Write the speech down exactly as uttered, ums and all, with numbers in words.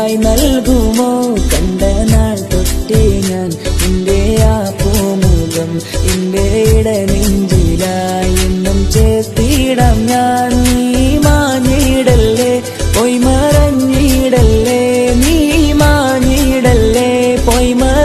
എനിക്കായി നൽകുമോ കണ്ട നാൾ തൊട്ടേ ഞാൻ നിന്റെ ആ പൂമുഖം എന്റെ ഇടനെഞ്ചിലായി എന്നും ചേർത്തിടാം ഞാൻ നീ മാഞ്ഞിടല്ലേ പോയി മറഞ്ഞിടല്ലേ നീ മാഞ്ഞിടല്ലേ പോയി